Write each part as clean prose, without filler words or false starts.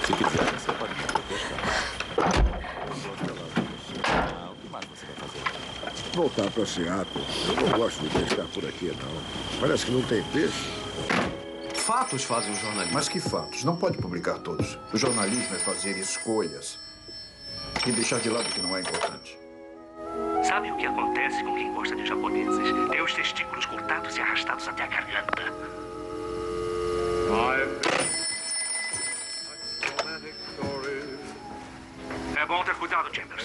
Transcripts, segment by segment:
Se quiser, você pode me pescar. O que mais você vai fazer? Voltar para Seattle. Eu não gosto de pescar por aqui, não. Parece que não tem peixe. Fatos fazem o jornalismo. Mas que fatos? Não pode publicar todos. O jornalismo é fazer escolhas e deixar de lado o que não é importante. Sabe o que acontece com quem gosta de japoneses? Tem os testículos cortados e arrastados até a garganta. É bom ter cuidado, Chambers.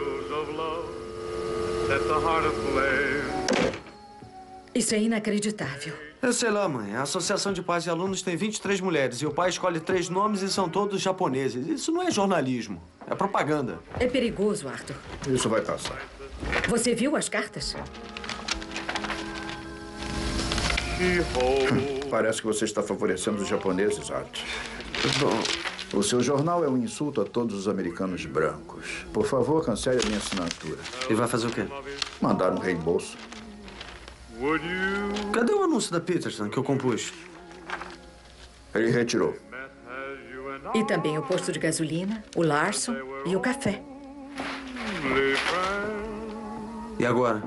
Isso é inacreditável. Eu sei lá, mãe. A Associação de Pais e Alunos tem 23 mulheres e o pai escolhe 3 nomes e são todos japoneses. Isso não é jornalismo. É propaganda. É perigoso, Arthur. Isso vai passar. Você viu as cartas? Parece que você está favorecendo os japoneses, Art. Bom, O seu jornal é um insulto a todos os americanos brancos. Por favor, cancele a minha assinatura. e vai fazer o quê? Mandar um reembolso. Cadê o anúncio da Peterson que eu compus? Ele retirou. E também o posto de gasolina, o Larson e o café. E agora?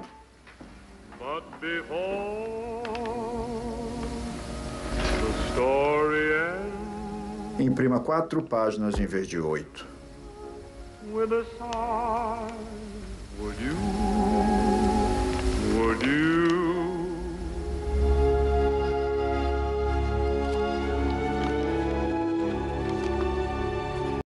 Imprima 4 páginas em vez de 8. With a sigh